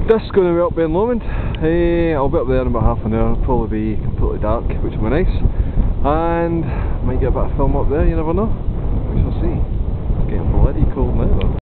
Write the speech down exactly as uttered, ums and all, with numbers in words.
This is going to be up there in Lomond. Uh, I'll be up there in about half an hour. It'll probably be completely dark, which will be nice. And might get a bit of film up there, you never know. We shall see. It's getting bloody cold now though.